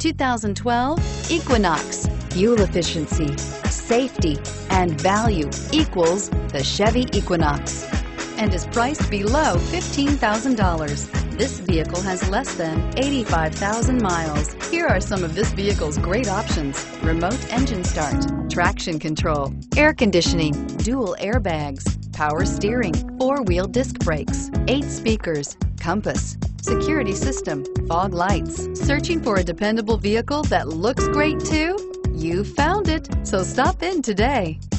2012 Equinox. Fuel efficiency, safety, and value equals the Chevy Equinox and is priced below $15,000. This vehicle has less than 85,000 miles. Here are some of this vehicle's great options: remote engine start, traction control, air conditioning, dual airbags, power steering, four-wheel disc brakes, 8 speakers, compass, security system, fog lights. Searching for a dependable vehicle that looks great too? You found it, so stop in today.